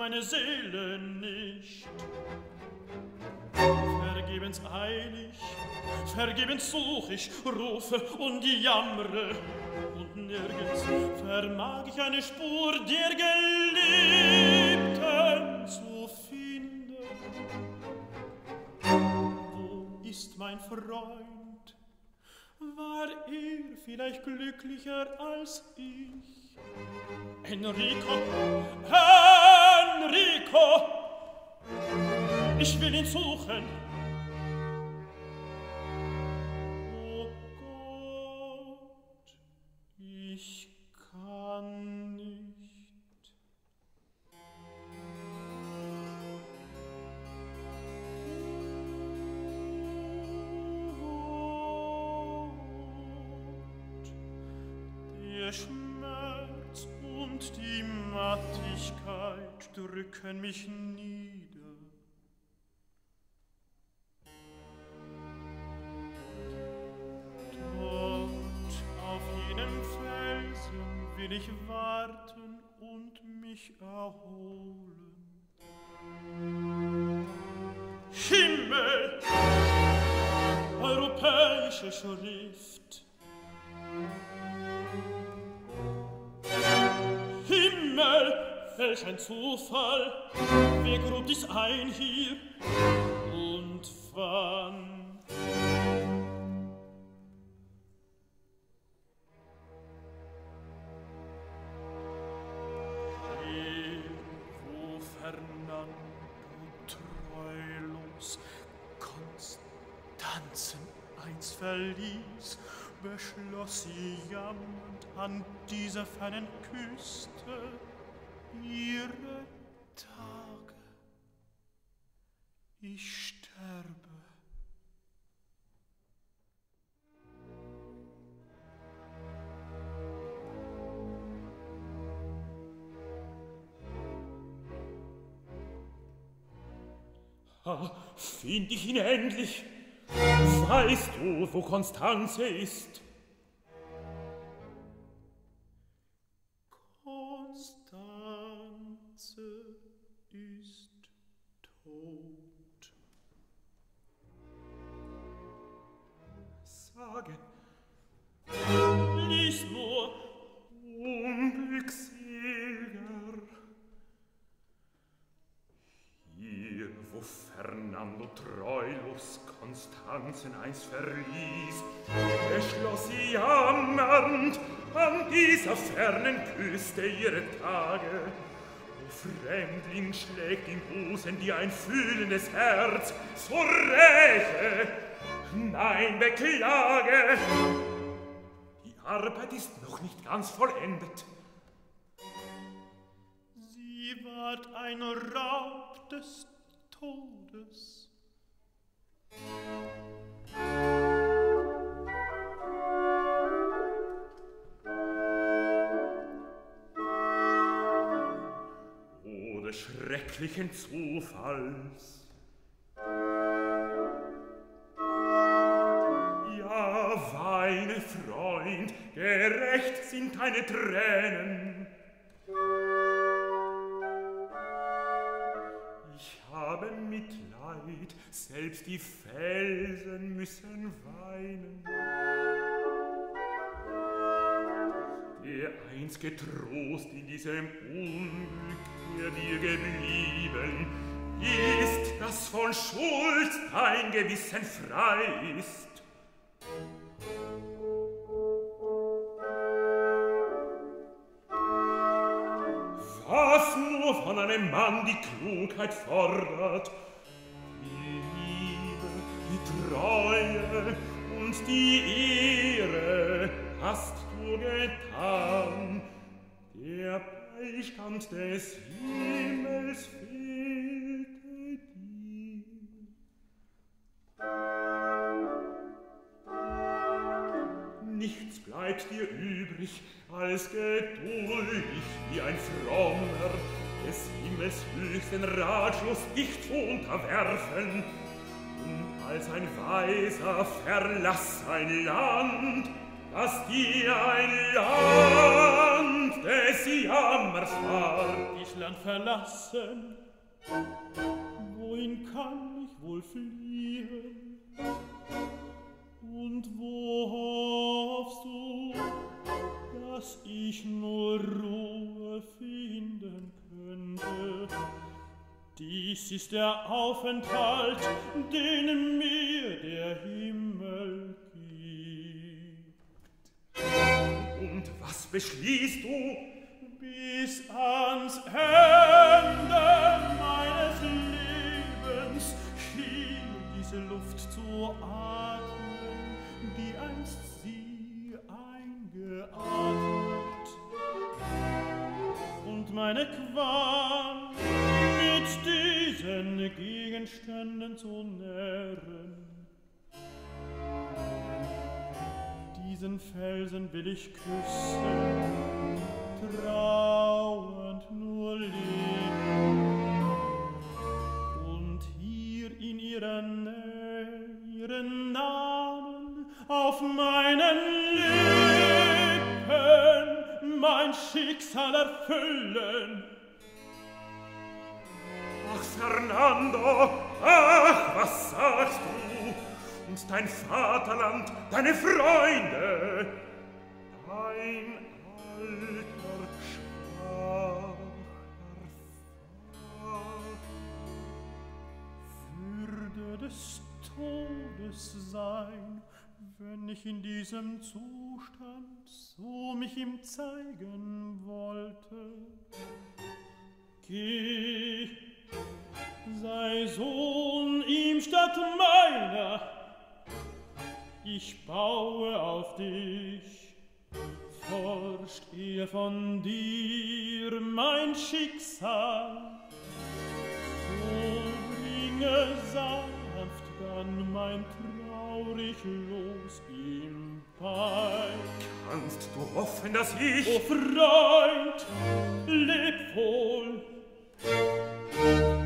meine Seele nicht. Vergebens eil ich, vergebens such ich, rufe und jammere, und nirgends vermag ich eine Spur der Geliebten zu finden. Wo ist mein Freund? War er vielleicht glücklicher als ich? Enrico, Enrico, ich will ihn suchen. Oh Gott, ich kann nicht. Der Schmerz und die Mattigkeit drücken mich nieder. Dort auf jenem Felsen will ich warten und mich erholen. Himmel, europäische Schrift. Himmel, welch ein Zufall, wer grub dies ein hier und wann? Hier, wo Fernando treulos Konstanzen einst verließ, beschloss sie jammernd an dieser fernen Küste ihre Tage. Ich sterbe. Find ich ihn endlich? Weißt du, wo Constanze ist? Constanze ist tot. Sage, lies nur, Unglückseliger. Hier, wo Fernando treulos Constanzen einst verließ, beschloss sie jammernd an dieser fernen Küste ihre Tage. O Fremdling, schlägt im Busen dir ein fühlendes Herz zur Räche, nein, beklage. Die Arbeit ist noch nicht ganz vollendet. Sie ward ein Raub des Todes. O des schrecklichen Zufalls. Ja, weine, Freund, gerecht sind deine Tränen. Ich habe Mitleid, selbst die Felsen müssen weinen. Der einzige Trost in diesem Unglück, der dir geblieben, ist, dass von Schuld dein Gewissen frei ist. Was nur von einem Mann die Klugheit fordert, die Liebe, die Treue und die Ehre hast du getan. Der Beistand des Himmels fehlte dir. Nichts bleibt dir übrig, als geduldig wie ein Frommer des Himmels höchsten Ratschluss dich zu unterwerfen und als ein Weiser verlass ein Land, das dir ein Land des Jammers war. Ich Land verlassen, wohin kann ich wohl fliehen? Und wo hoffst du, dass ich nur Ruhe finden könnte? Dies ist der Aufenthalt, den mir der Himmel gibt. Und was beschließt du? Bis ans Ende meines Lebens hier diese Luft zu atmen, die einst sie eingeatmet, und meine Qual mit diesen Gegenständen zu nähren. Diesen Felsen will ich küssen, trauend nur liegen, und hier in ihrer Nähe ihren Namen auf meinen Lippen mein Schicksal erfüllen. Ach, Fernando, ach, was sagst du? Und dein Vaterland, deine Freunde, dein alter schwacher Würde des Todes sein, wenn ich in diesem Zustand so mich ihm zeigen wollte. Geh, sei Sohn ihm statt meiner, ich baue auf dich, forscht ihr von dir mein Schicksal, so bringe sanft dann mein traurig Los ihm bei. Kannst du hoffen, dass ich... O Freund, leb wohl!